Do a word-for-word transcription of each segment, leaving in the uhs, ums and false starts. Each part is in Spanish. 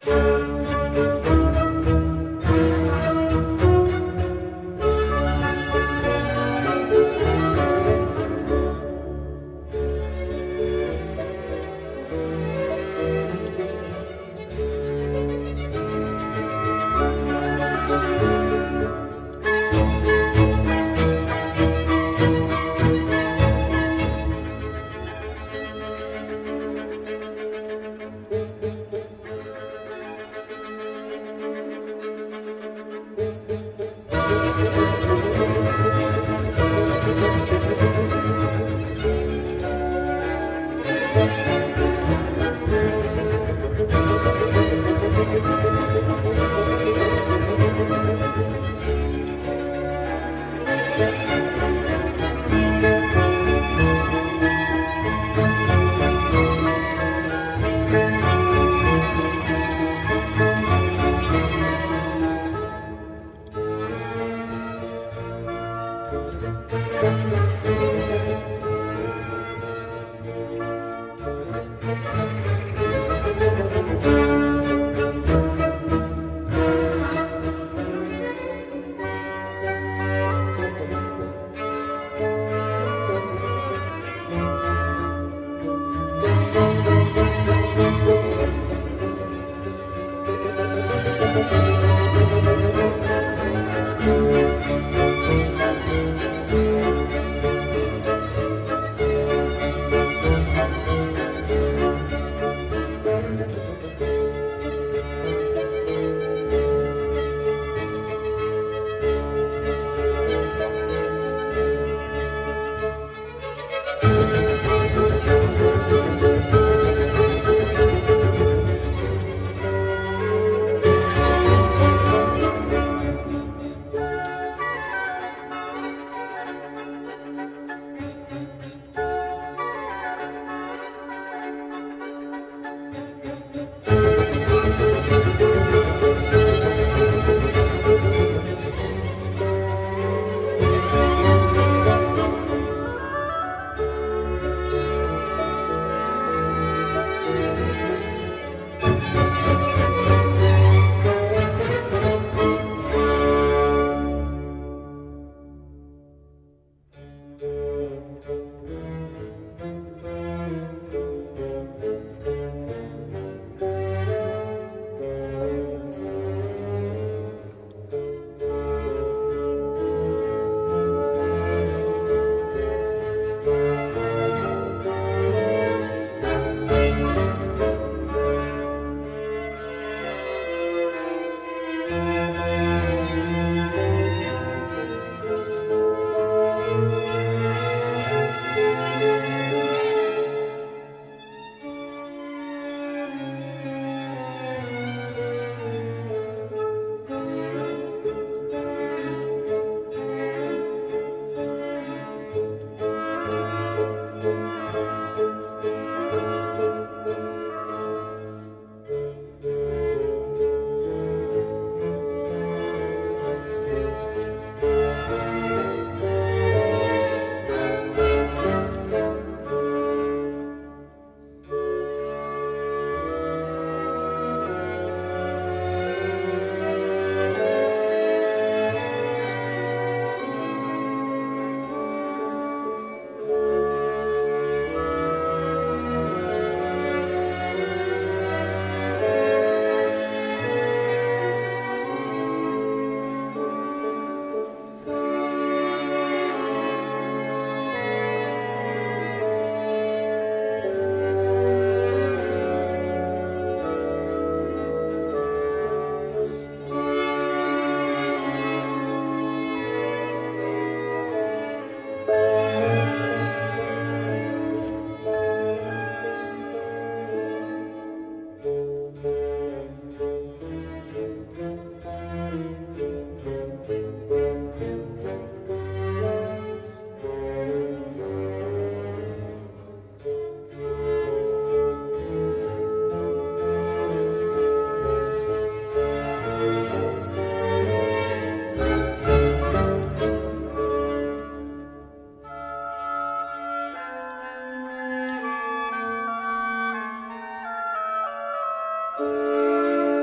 Música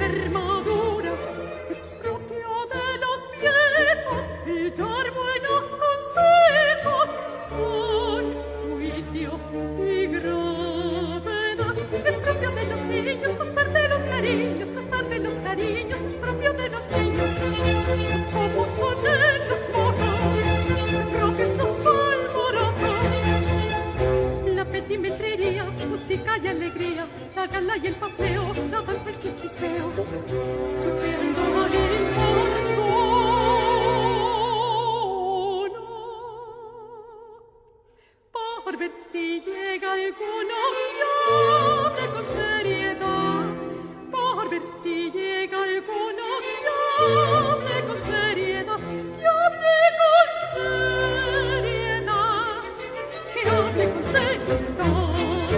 mujer madura, es propio de los viejos el dar buenos consejos con juicio y gravedad. Es propio de los niños gustar de los cariños, gustar de los cariños, es propio de los niños. Como son en los foros, roques los alborotos, la petimetrería, música y alegría, la gala y el paseo, la danza, el chichisfeo, sufriendo al importuno, por ver si llega alguno que hable con seriedad, por ver si llega alguno que hable con seriedad, que hable con seriedad, que hable con seriedad.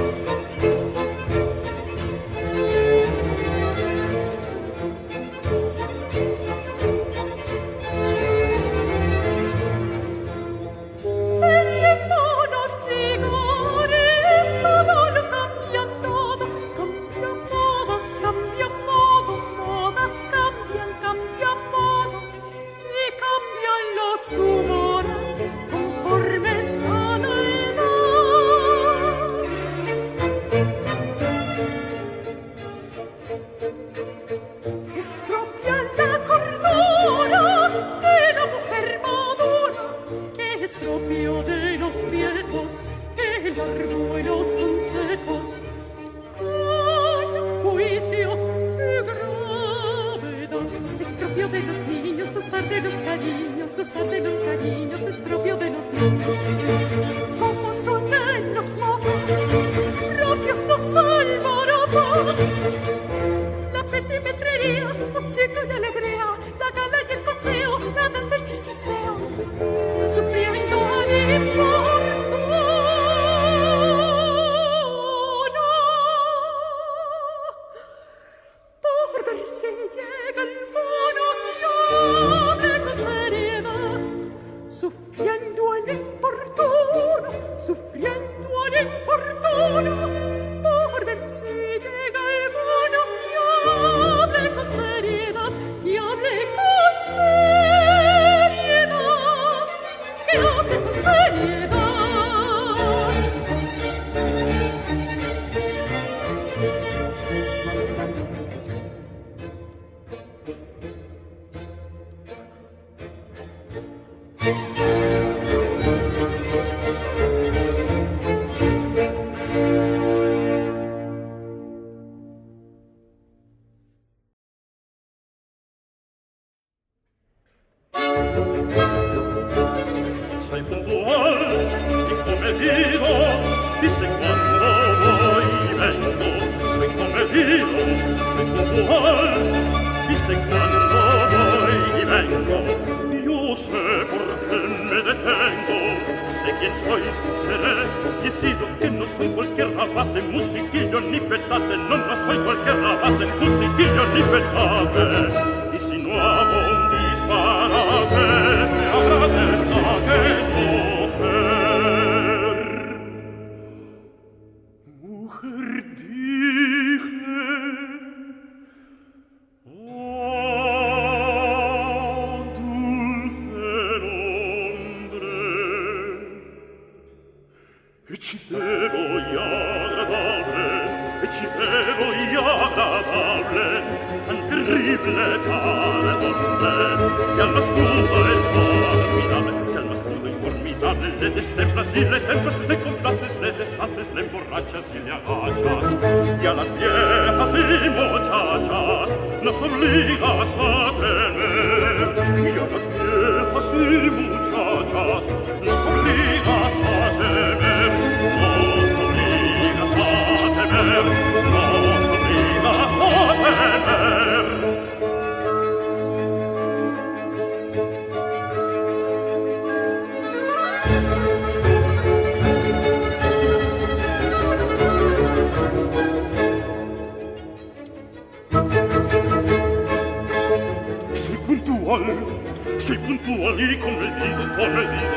Soy puntual y comedido, comedido,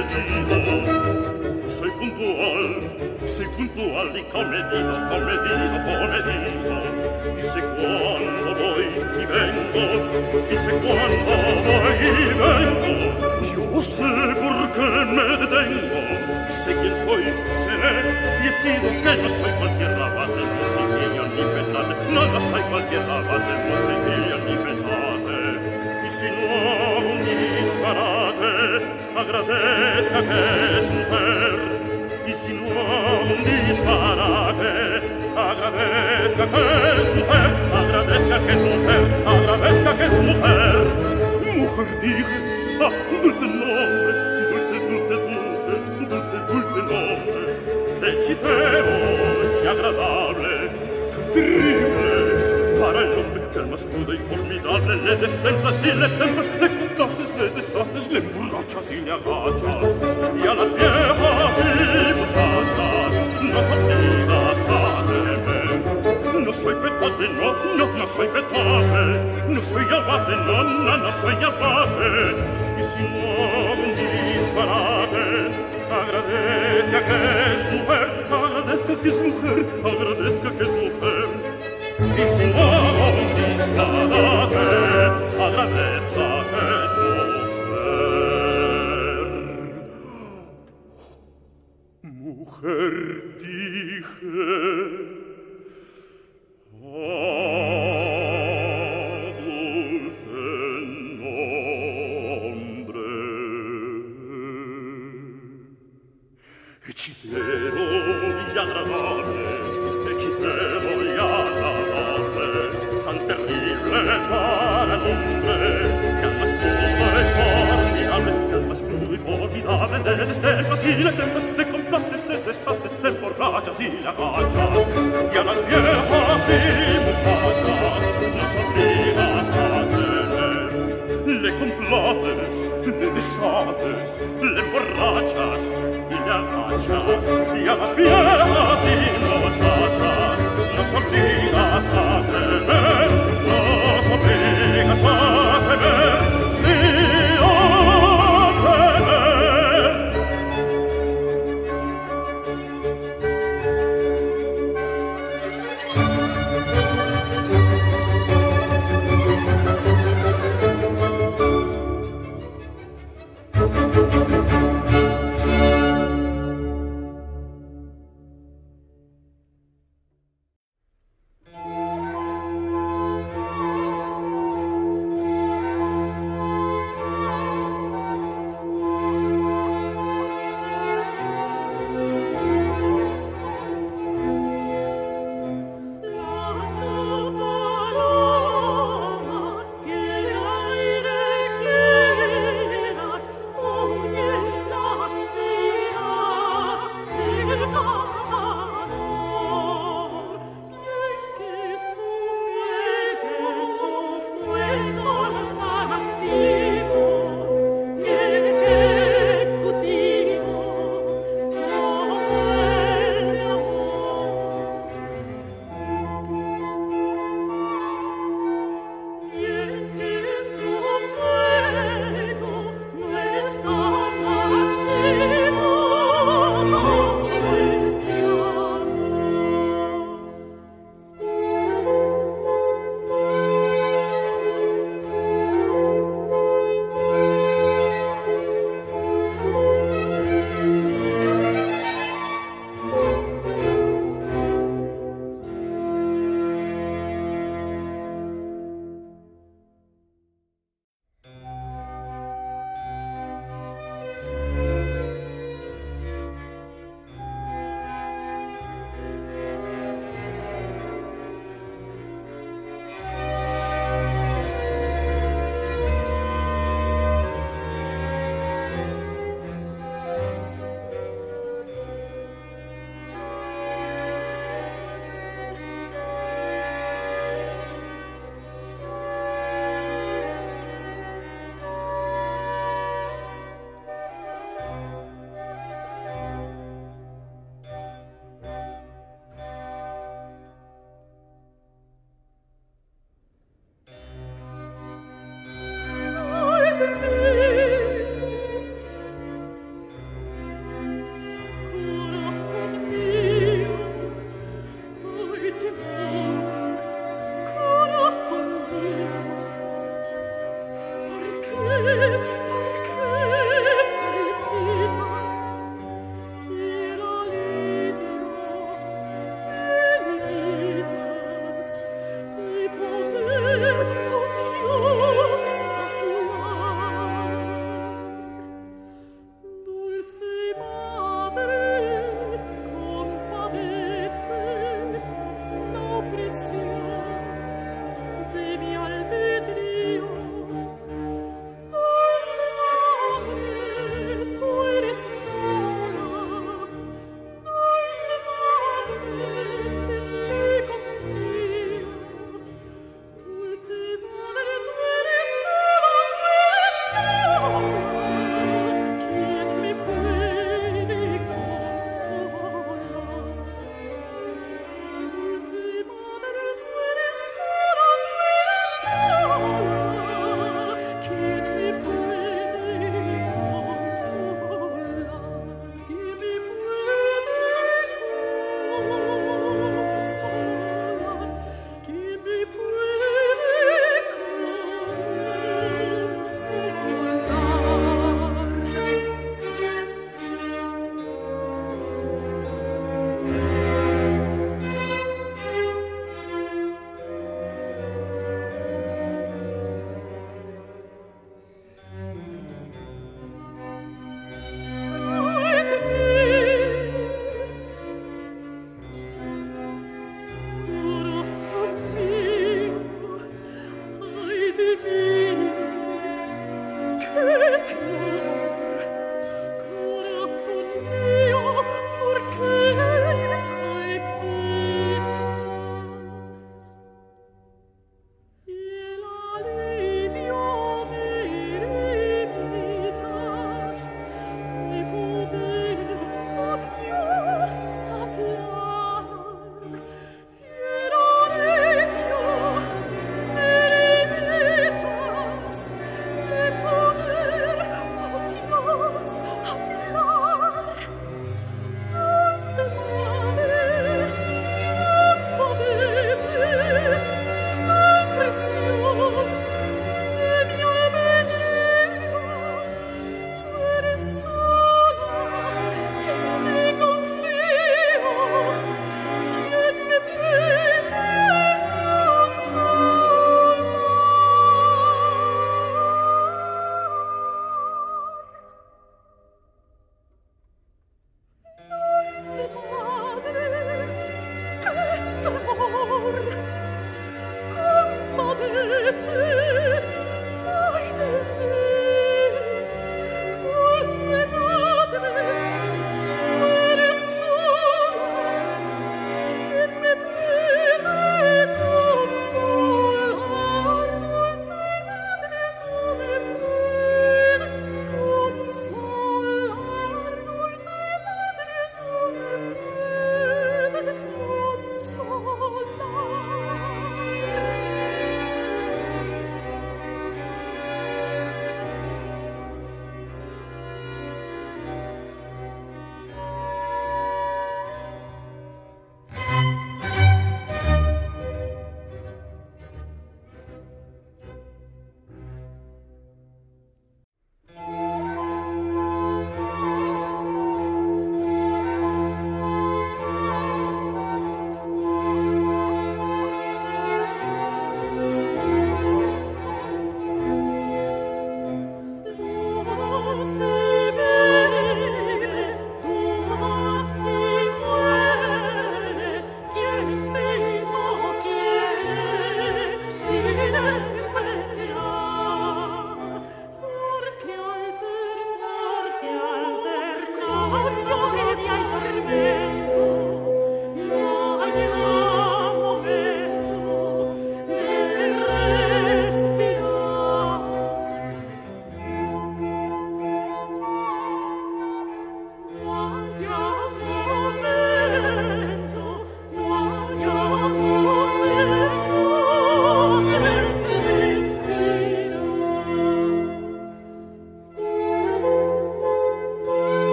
comedido. Soy puntual, soy puntual y comedido, comedido, comedido. Y sé cuándo voy dice cuando voy y vengo, yo sé por qué me detengo, sé quién soy, seré, y he sido que no soy cualquier rabate, musiquillo ni petate, no, no soy cualquier rabate, musiquillo ni petate, y si no hago un disparate, agradezca que es mujer, y si no hago un disparate, agradezca que es mujer, agradezca que es mujer, agradezca que es mujer. Mujer dije, ah, dulce nombre, dulce, dulce, dulce, dulce, dulce nombre, hechicero y agradable, terrible, para el hombre que el más crudo y formidable le destemplas y le templas, le complaces, le deshaces, le emborrachas y le agachas, y a las viejas y muchachas nos obligas a temer. No soy petate, no, no, no soy petate, no soy abate, no, no, no soy abate, y si no hago un disparate, agradezca que es mujer, agradezca que es mujer, agradezca que es mujer, y si no hago un disparate, agradezca que es mujer. Mujer dije, hechicero y agradable, hechicero y agradable, tan terrible para el hombre, que al más crudo y formidable, que al más crudo y formidable, le destemplas y le templas, le complaces, le deshaces, le emborrachas y le agachas, y a las viejas y muchachas nos obligas a tener, le complaces, le deshaces, le emborrachas y le agachas, y a las viejas y muchachas nos obligas a temer, nos obligas a temer, sí, a temer.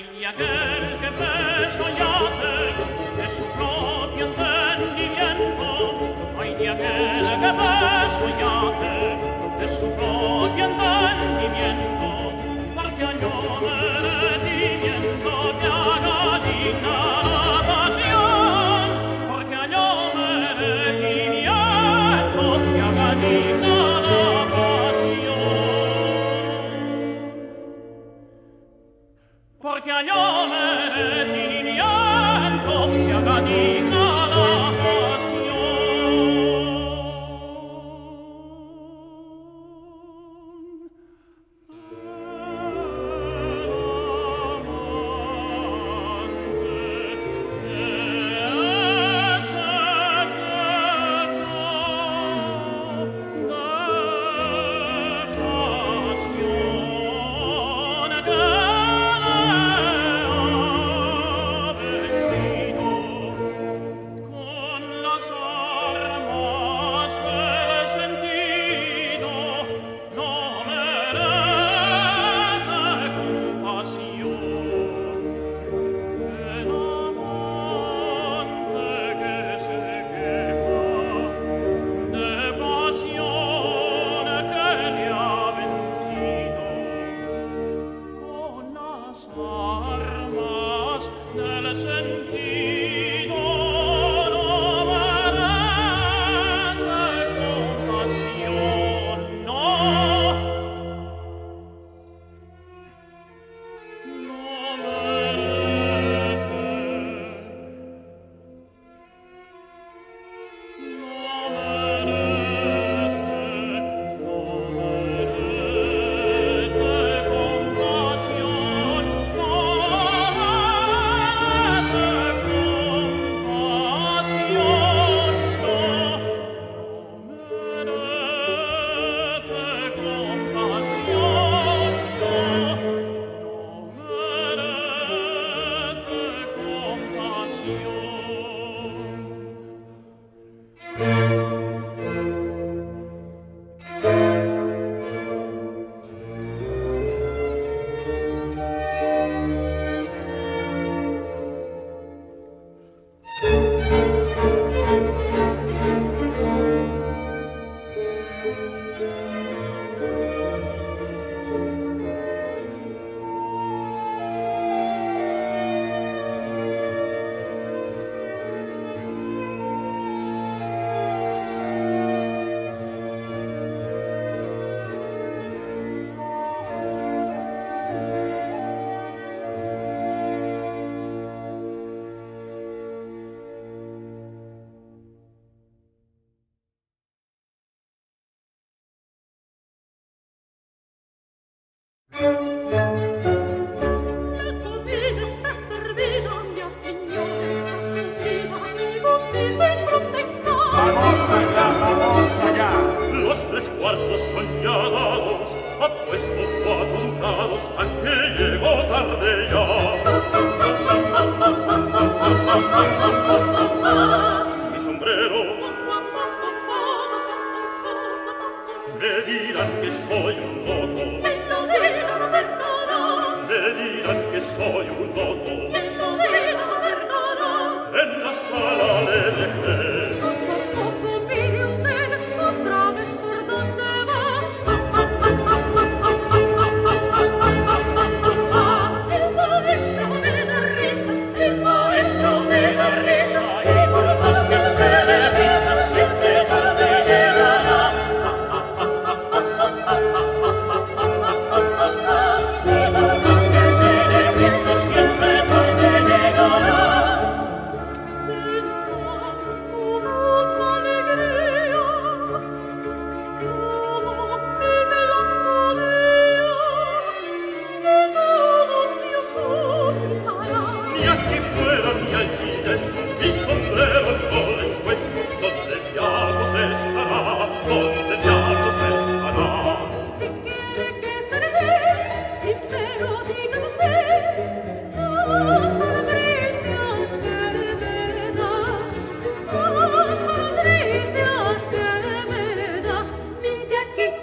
hay de aquel que preso yate de su propio entendimiento, hay de aquel que preso yate de su propio entendimiento, porque halló merecimiento que haga digna la pasión, porque halló merecimiento que haga digna la pasión, porque halló merecimiento que haga digna la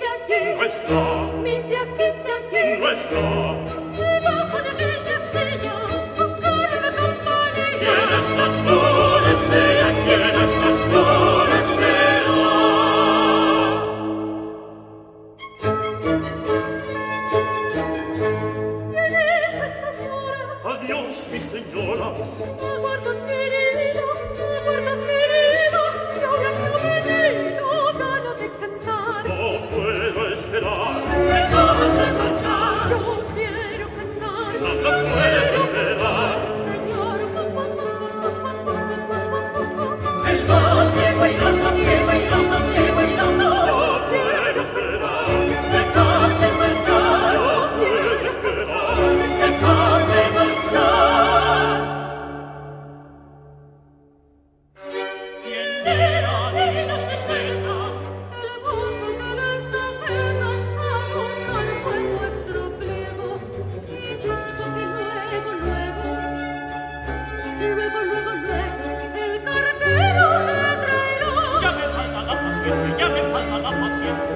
Nuestro, mi de aquí, de aquí, nuestro, debajo de mi silla,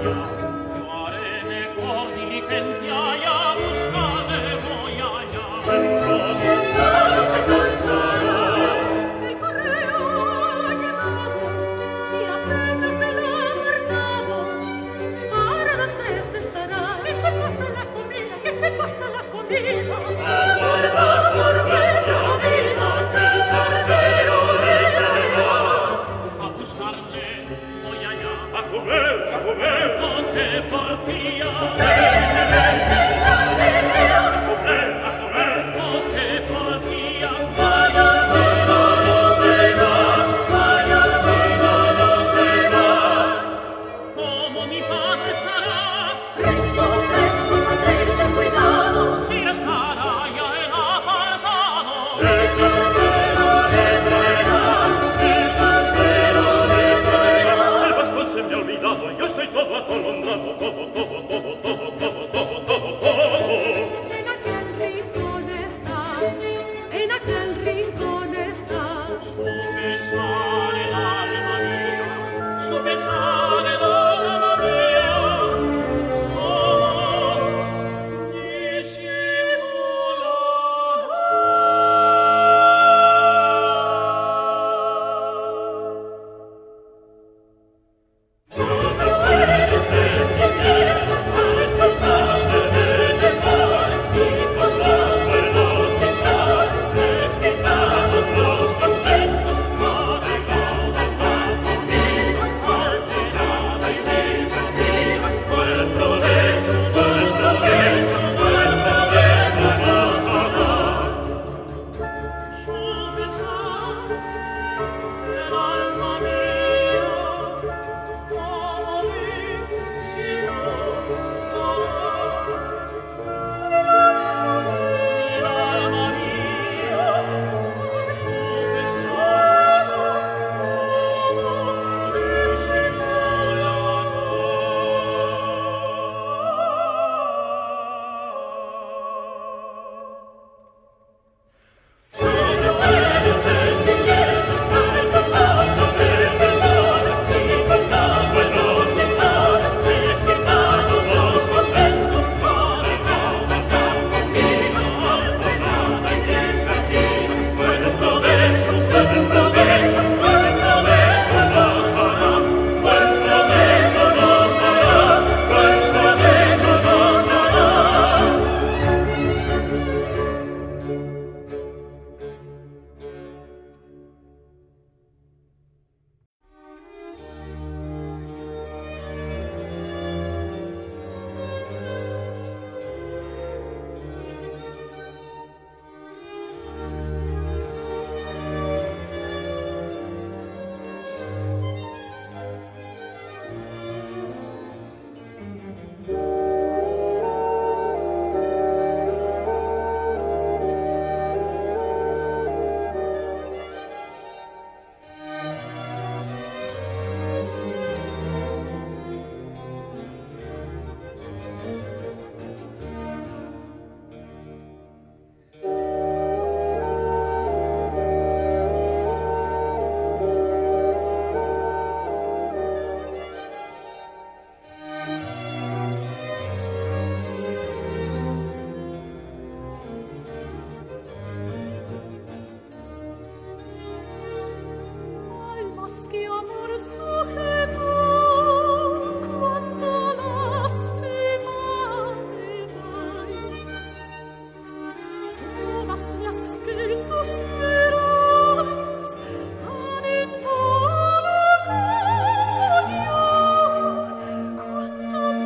Quanto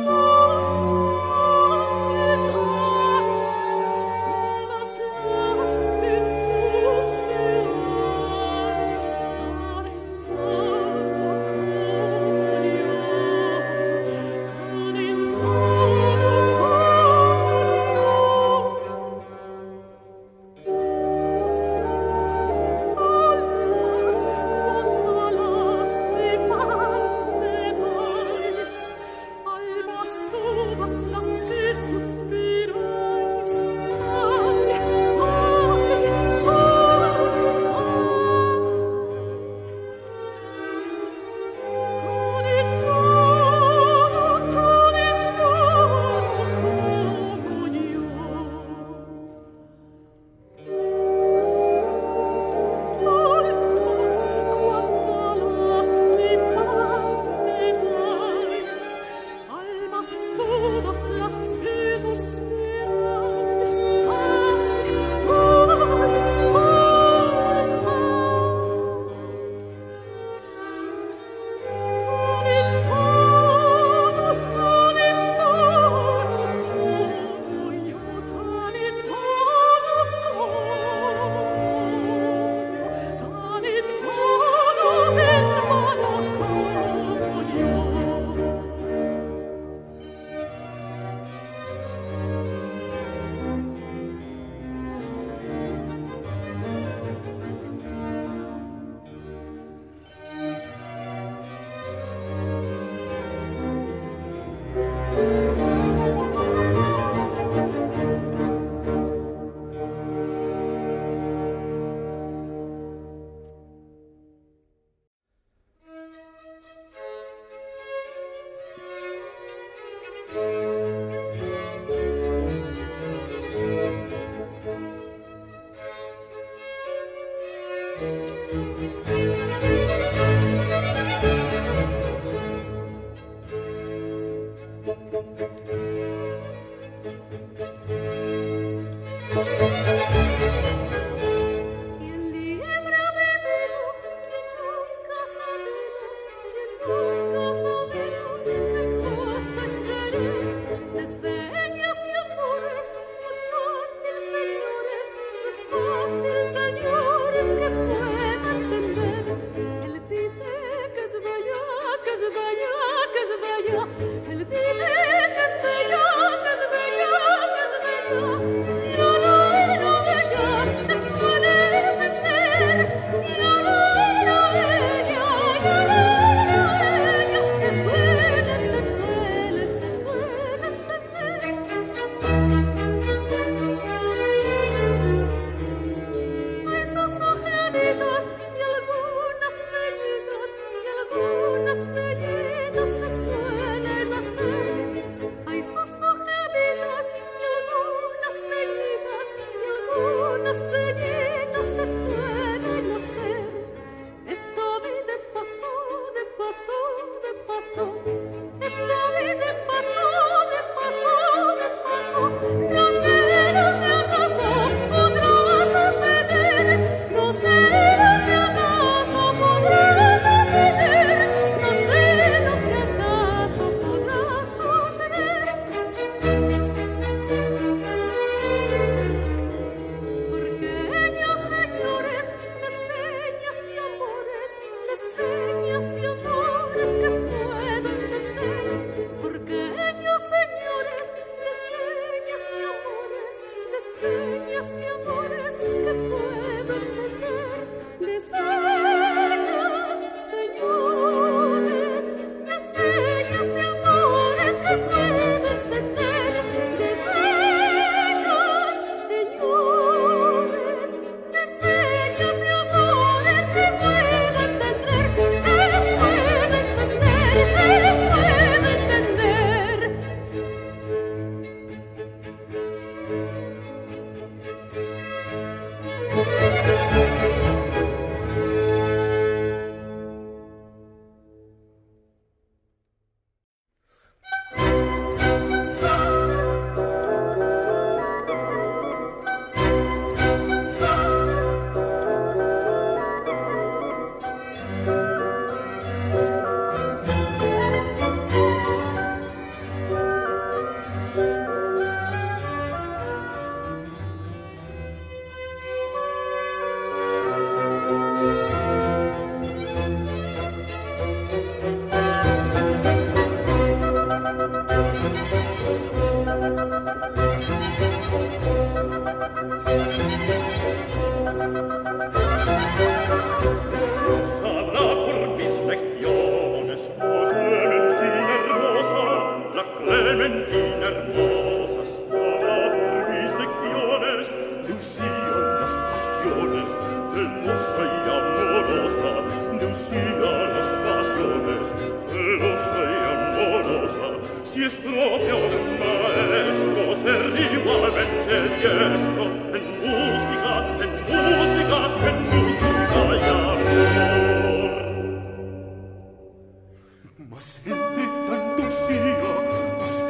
Ma senti tanto sia,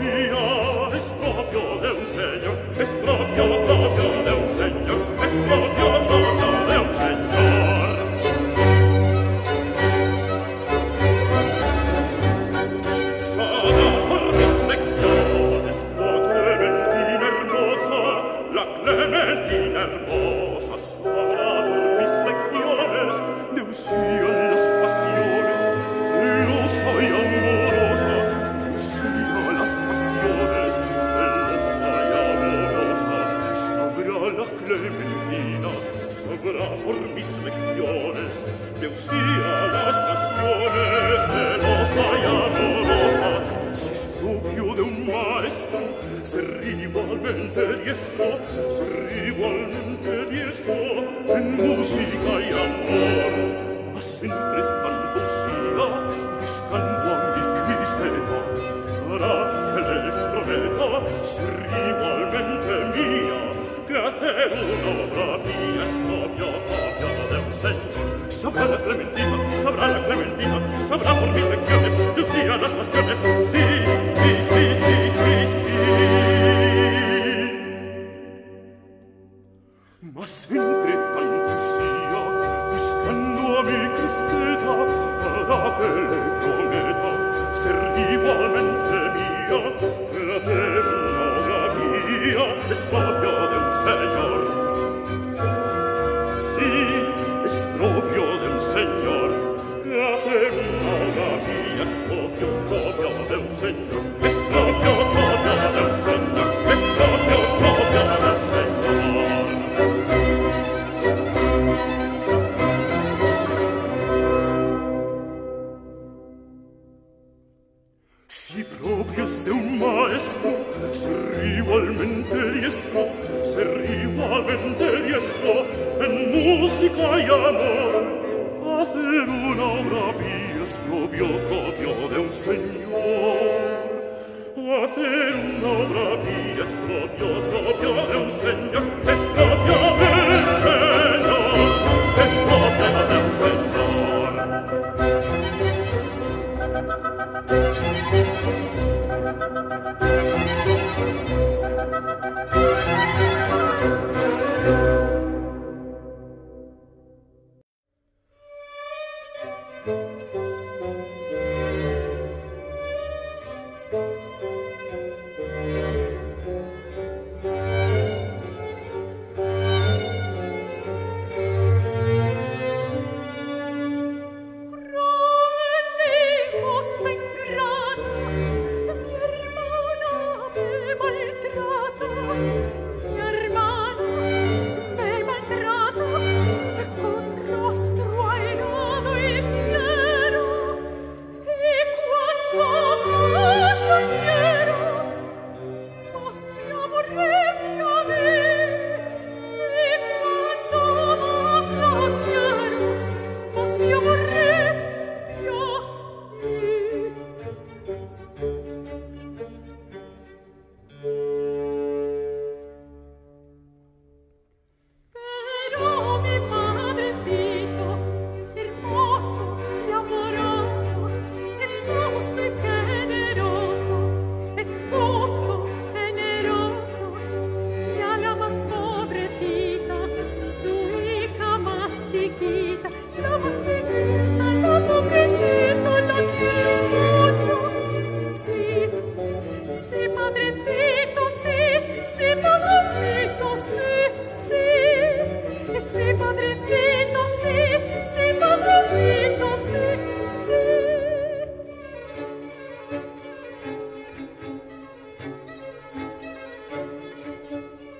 mia, es proprio de un señor, es propio, propio de un señor, es propio, propio de un señor. Sada por mis lecciones, oh Clementina hermosa, la Clementina hermosa, sada por mis lecciones, de un sí a las pasiones, celosa y amorosa, de un sí a las pasiones, celosa y amorosa, sabrá la Clementina, sabrá por mis lecciones, de un sí a las pasiones, celosa y amorosa, si es propio de un maestro, ser igualmente diestro, ser igualmente diestro, en música y amor, mas entre tanto siga buscando a mi Cristeta, para que le prometa ser igualmente mía, que hacer una obra mía es propio, propio de un señor. Sabrá la Clementina, sabrá la Clementina, sabrá por mis lecciones, de un sí a las pasiones, sí, sí, sí, sí, sí, sí. Mas entre tanto siga buscando a mi Cristeta, para que le prometa ser igualmente mía, que hacer una obra mía es propio de un señor. Sí, es propio de un señor, que hacer una obra mía es propio, propio de un señor, es propio, propio de un señor, es propio, propio de un señor. Si propio es de un maestro, ser igualmente diestro, ser igualmente diestro, en música y amor, hacer una obra mía es propio, propio de un señor. Hacer una obra mía es propio, propio de un señor, es propio del señor, es propio del señor.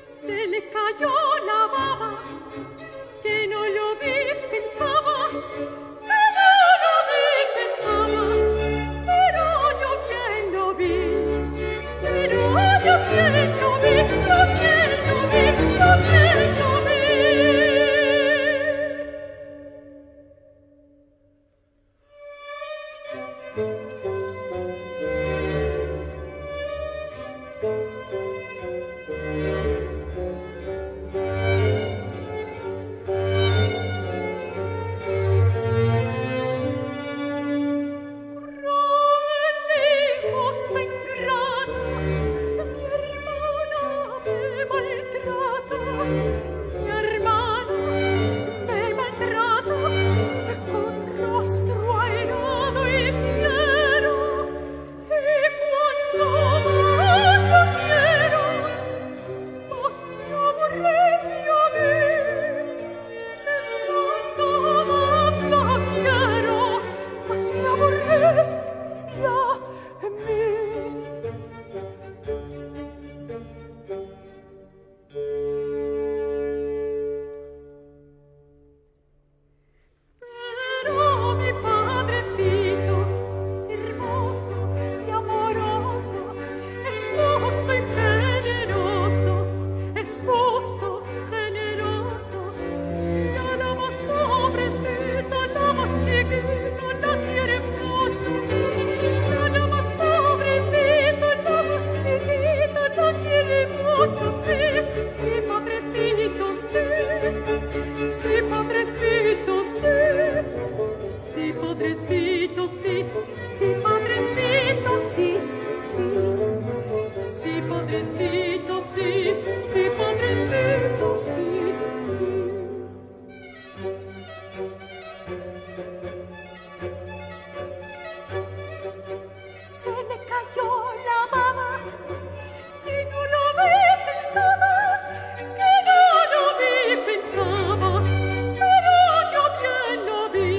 Se le cayó la baba, que no lo vi, pensaba, Sí, padrecito, sí. Sí, padrecito, sí. Sí, padrecito, sí. Sí. Sí, padrecito, sí. Sí, padrecito, sí. Sí. Se le cayó la baba y no lo vi, pensaba, que no lo vi, pensaba, pero yo bien lo vi,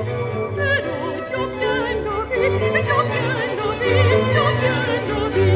pero yo bien lo vi, yo bien lo vi, yo bien lo vi.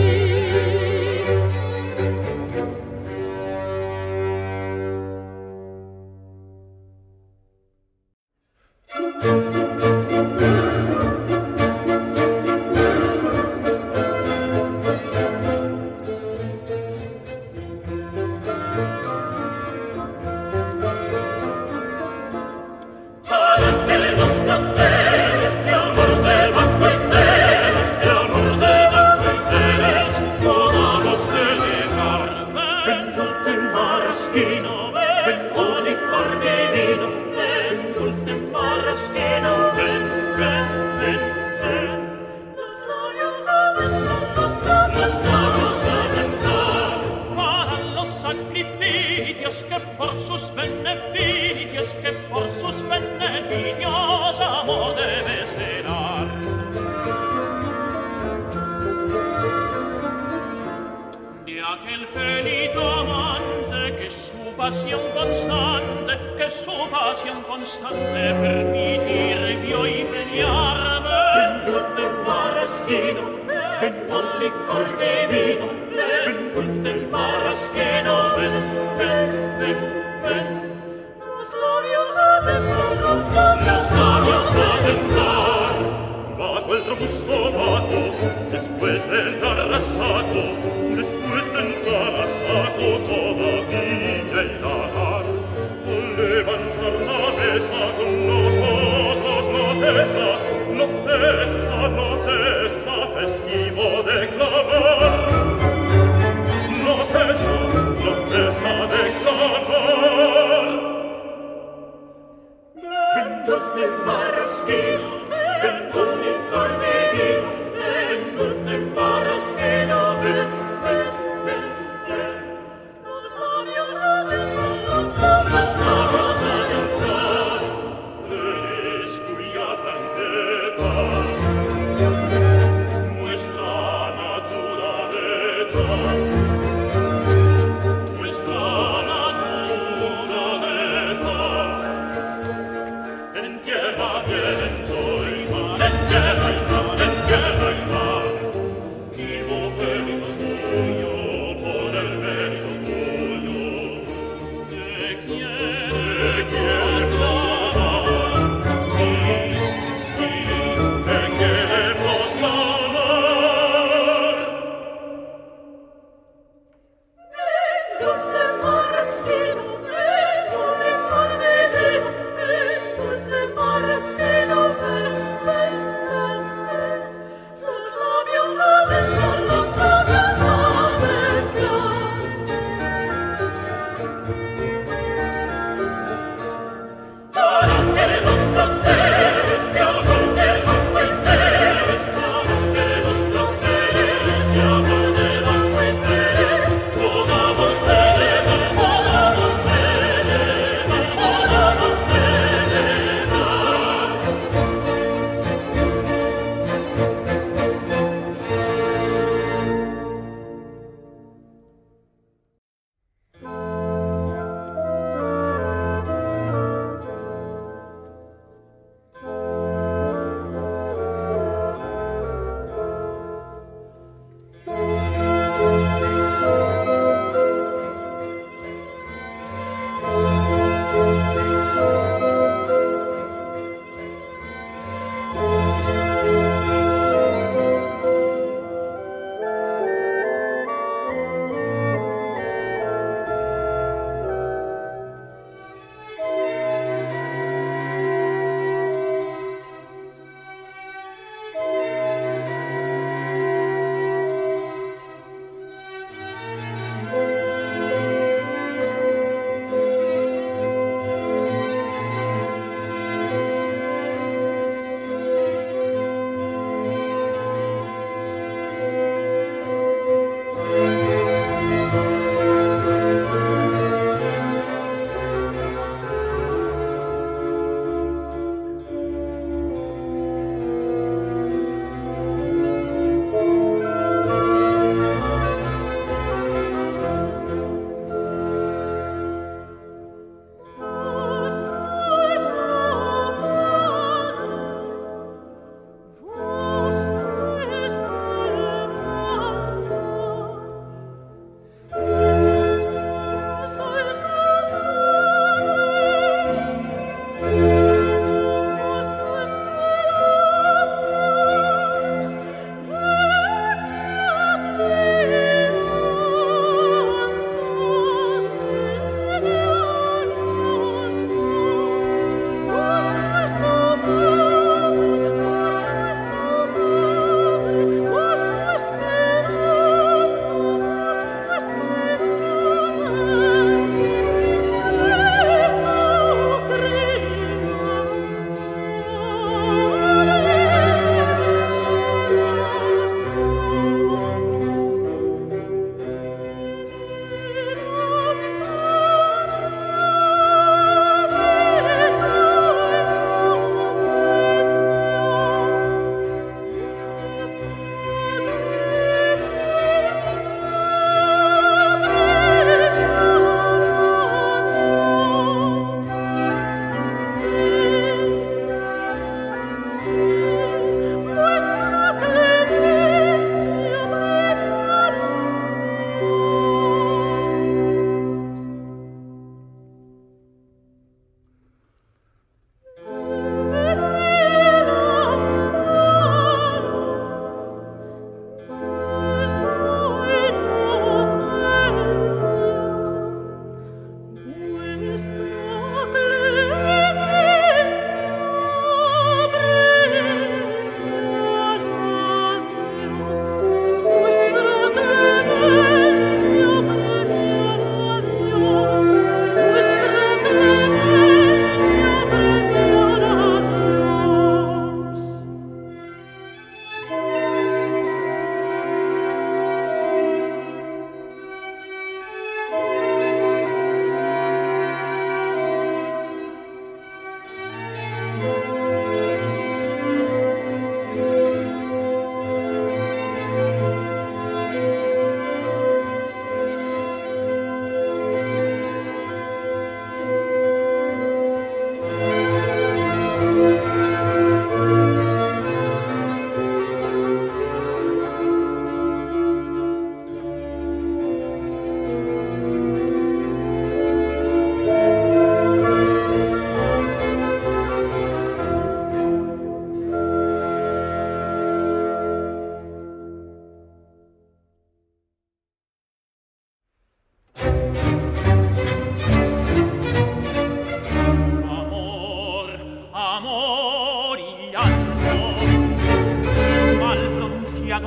En tierra viento y mar, en tierra y mar, en tierra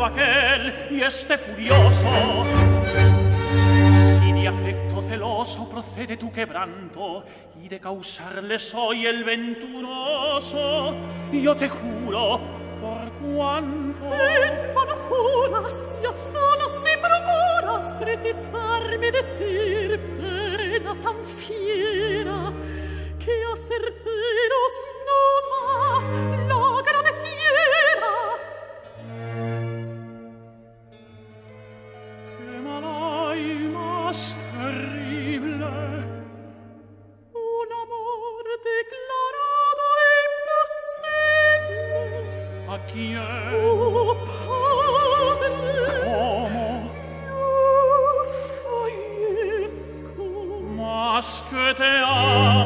cuando aquel y este furioso, si de afecto celoso procede tu quebranto y de causarle soy el venturoso, yo te juro por cuanto en vano juras, te afanas y procuras precisarme decir pena tan fiera que a certeros no más la agradeciera. ¿Qué mal hay más terrible? Un amor declarado imposible. ¿A quién? Oh, Padre, ¿Cómo? yo fallezco. Más que te amo.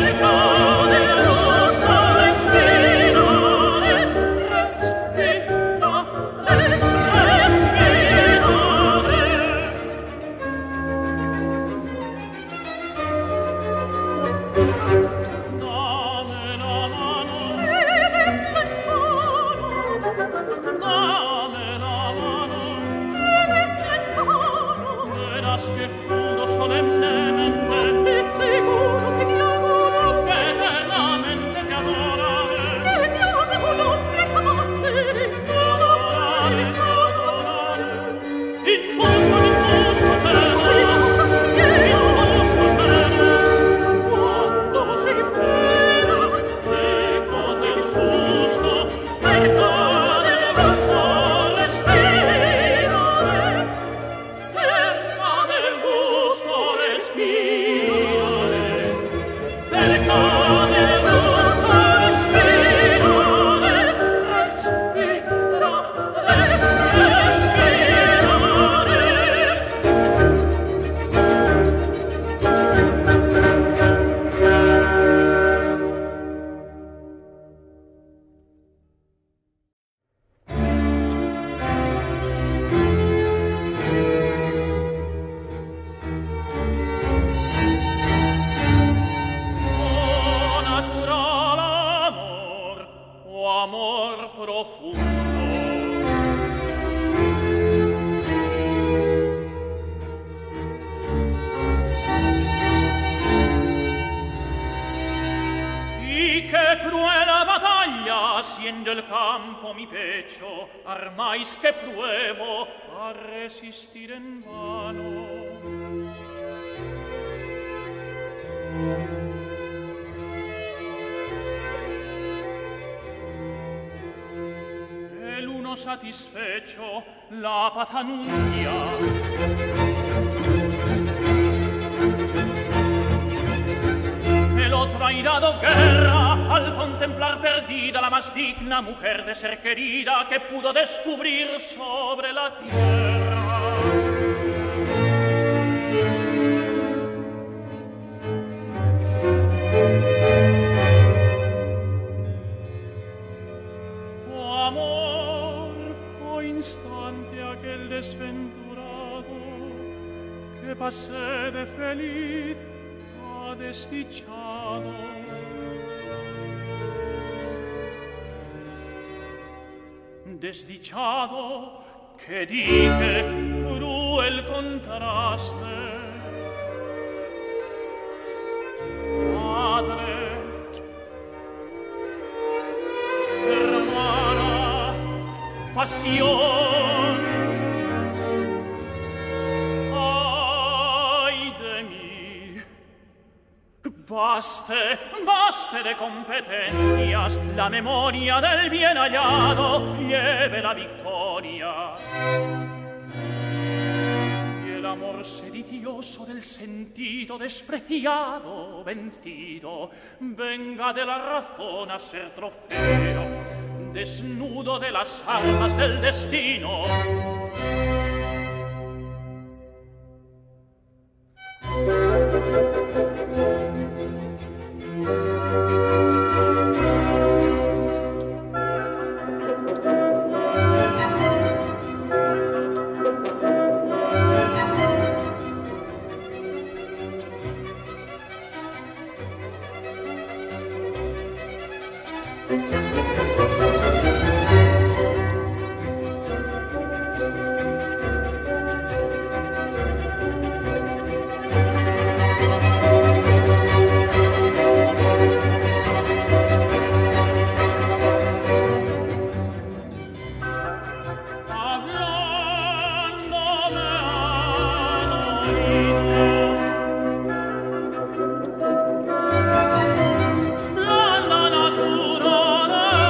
haciendo el campo mi pecho, armáis que pruebo a resistir en vano. El uno satisfecho la paz anuncia, el otro airado guerra al contemplar perdida la más digna mujer de ser querida que pudo descubrir sobre la tierra. Oh amor, oh instante aquel desventurado que pasé de feliz a desdichado. Desdichado que dije cruel contraste. Padre, hermana, pasión, ay de mí. Baste, baste de competencias, la memoria del bien hallado lleve la victoria. Y el amor sedicioso del sentido despreciado, vencido, venga de la razón a ser trofeo, desnudo de las armas del destino. La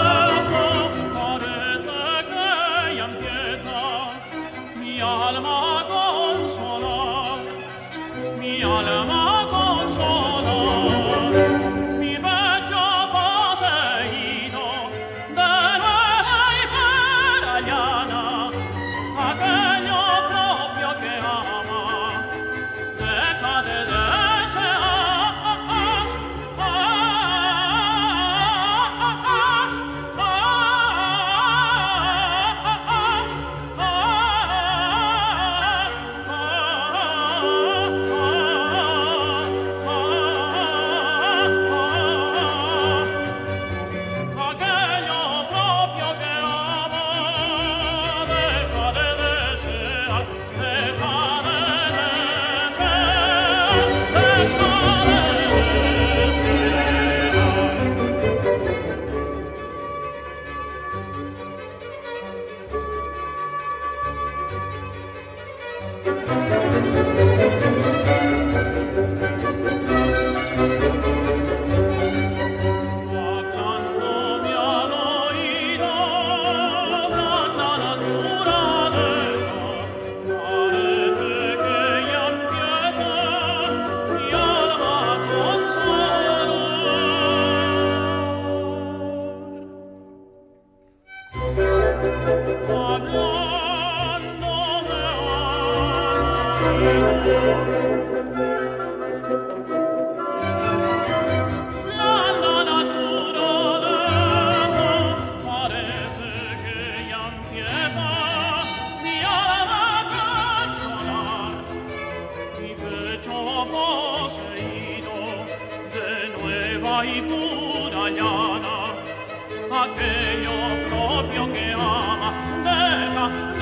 vai pura llana, aquello propio que ama, deja